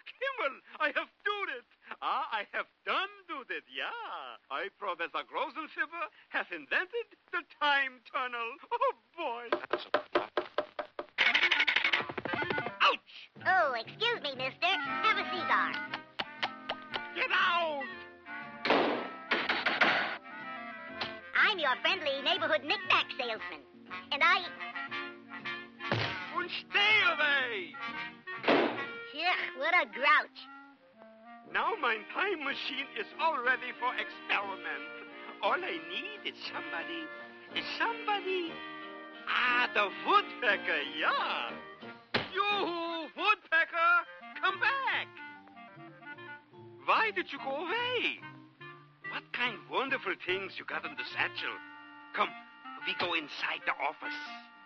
Himmel, I have done it. I have done it, yeah. I, Professor Grosenfibber, have invented the time tunnel. Oh, boy. Ouch! Oh, excuse me, mister. Have a cigar. Get out! I'm your friendly neighborhood knick-knack salesman. And I... Und stay away! Ugh, what a grouch. Now my time machine is all ready for experiment. All I need is somebody. The Woodpecker, yeah. You, Woodpecker, come back. Why did you go away? What kind of wonderful things you got in the satchel? Come, we go inside the office.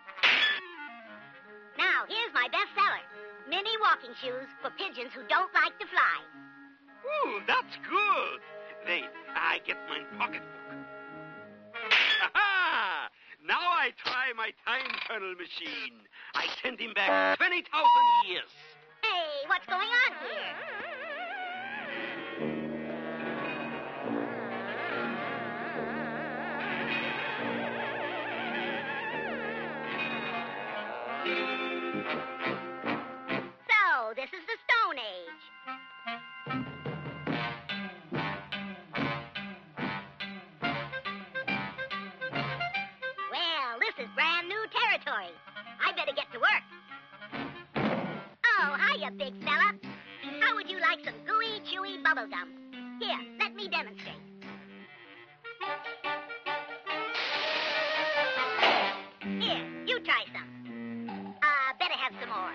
Now, here's my best seller. Mini walking shoes for pigeons who don't like to fly. Ooh, that's good. Wait, I get my pocketbook. Aha! Now I try my time tunnel machine. I send him back 20,000 years. Hey, what's going on here? So, this is the Stone Age. Well, this is brand new territory. I better get to work. Oh, hiya, big fella. How would you like some gooey, chewy bubble gum? Here, let me demonstrate. Here, you try some. Better have some more.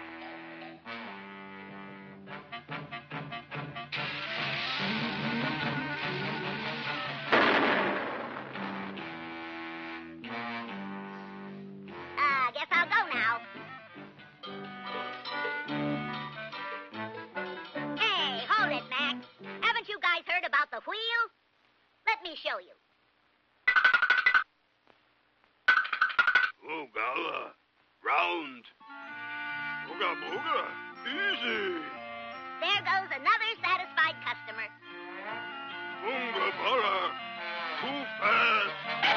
Guess I'll go now. Hey, hold it, Mac. Haven't you guys heard about the wheel? Let me show you. Oh, Gala. Round. Booga, booga. Easy. There goes another satisfied customer. Bunga, bala. Too fast.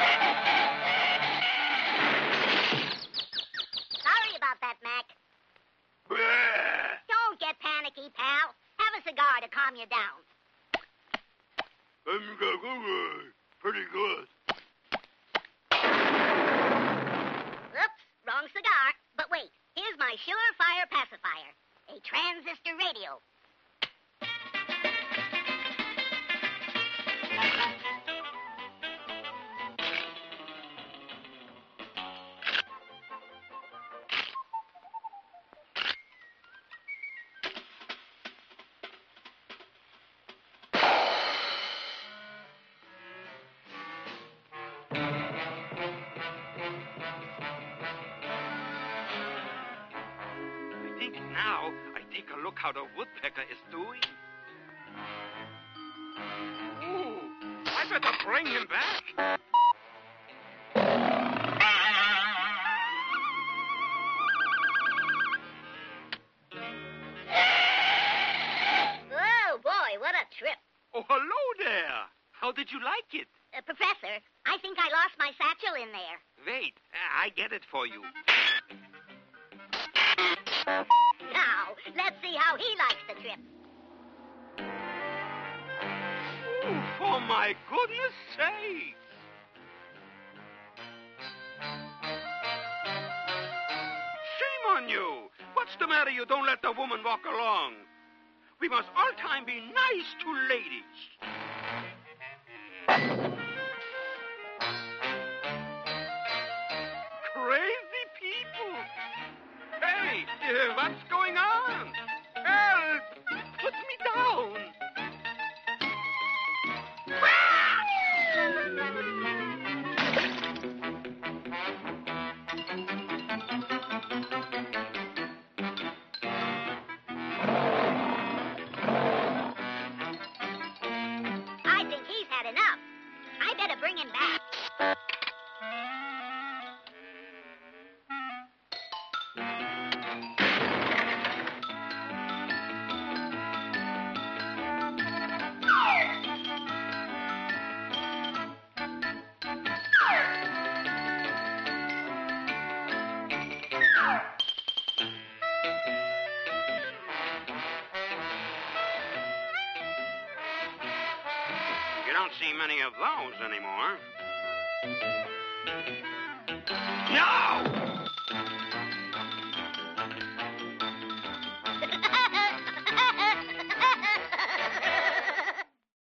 Sorry about that, Mac. Bleh. Don't get panicky, pal. Have a cigar to calm you down. Pretty good. Oops, wrong cigar. But wait, here's my surefire pacifier. A transistor radio. Now, I take a look how the Woodpecker is doing. Ooh, I better bring him back. Oh, boy, what a trip. Oh, hello there. How did you like it? Professor, I think I lost my satchel in there. Wait, I get it for you. Now, let's see how he likes the trip. Ooh, for my goodness sake. Shame on you. What's the matter you don't let the woman walk along? We must all time be nice to ladies. Crazy people. Hey, what's going on? Help! Put me down. I think he's had enough. I better bring him back. don't see many of those anymore. No!